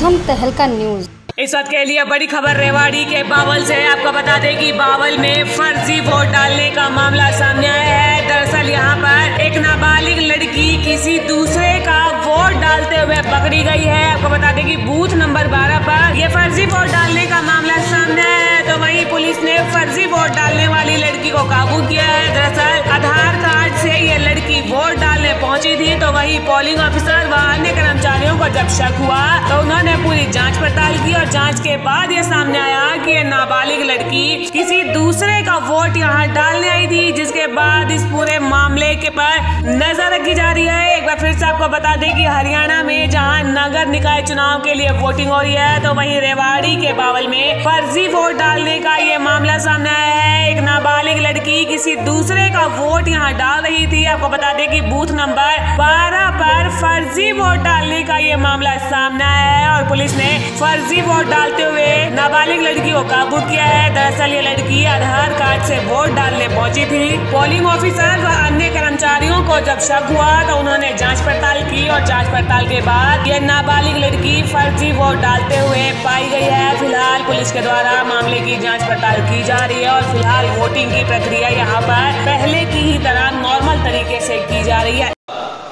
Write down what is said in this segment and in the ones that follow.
प्रथम तहलका न्यूज। इस वक्त के लिए बड़ी खबर रेवाड़ी के बावल से। आपको बता दें कि बावल में फर्जी वोट डालने का मामला सामने आया है। दरअसल यहां पर एक नाबालिग लड़की किसी दूसरे का वोट डालते हुए पकड़ी गई है। आपको बता दें कि बूथ नंबर 12 पर यह फर्जी वोट डालने का मामला सामने आया है। तो वहीं पुलिस ने फर्जी वोट डालने वाली लड़की को काबू किया है। दरअसल आधार कार्ड से ये लड़की वोट डालने पहुंची थी। तो वहीं पोलिंग ऑफिसर व अन्य कर्मचारियों को जब शक हुआ तो उन्होंने पूरी जाँच पड़ताल की और जांच के बाद ये सामने आया कि ये नाबालिग लड़की किसी दूसरे का वोट यहाँ डालने आई थी, जिसके बाद इस पूरे मामले के पर नजर रखी जा रही है। एक बार फिर से आपको बता दें कि हरियाणा में जहां नगर निकाय चुनाव के लिए वोटिंग हो रही है, तो वहीं रेवाड़ी के बावल में फर्जी वोट डालने का ये मामला सामने आया है। एक नाबालिग लड़की किसी दूसरे का वोट यहाँ डाल रही थी। आपको बता दें कि बूथ नंबर 12 पर फर्जी वोट डालने का ये मामला सामने आया है और पुलिस ने फर्जी वोट डालते हुए नाबालिग लड़की को काबू किया है। दरअसल ये लड़की आधार कार्ड से वोट डालने पहुंची थी। पोलिंग ऑफिसर व अन्य कर्मचारियों को जब शक हुआ तो उन्होंने जांच पड़ताल की और जांच पड़ताल के बाद ये नाबालिग लड़की फर्जी वोट डालते हुए पाई गई है। फिलहाल पुलिस के द्वारा मामले की जांच पड़ताल की जा रही है और फिलहाल वोटिंग की प्रक्रिया यहाँ पर पहले की ही तरह नॉर्मल तरीके से की जा रही है।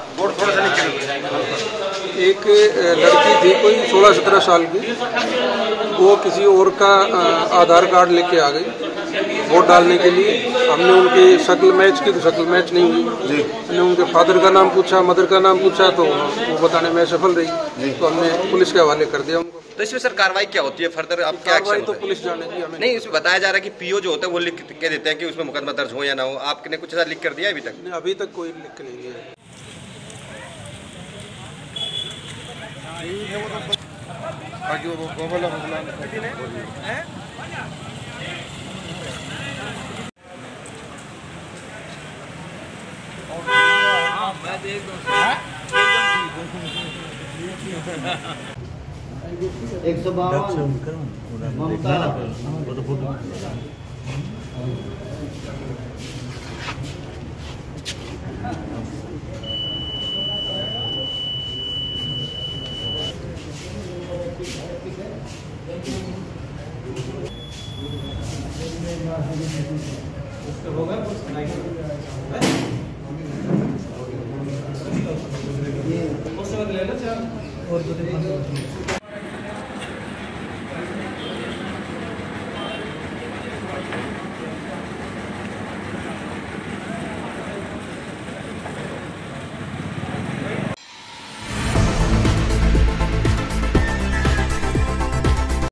एक लड़की थी कोई 16-17 साल की, वो किसी और का आधार कार्ड लेके आ गई वोट डालने के लिए। हमने उनकी शक्ल मैच की तो शक्ल मैच नहीं हुई। हमने उनके फादर का नाम पूछा, मदर का नाम पूछा तो वो बताने में सफल रही, तो हमने पुलिस के हवाले कर दिया उनको। तो इसमें सर कार्रवाई क्या होती है फर्दर? आप क्या कार्रवाई तो पुलिस जानेगी, हमें नहीं। इसमें बताया जा रहा है कि पीओ जो होता है वो लिख के देते हैं कि उसमें मुकदमा दर्ज हो या ना हो। आपने कुछ ऐसा लिख कर दिया अभी तक? अभी तक कोई लिख के नहीं दिया। और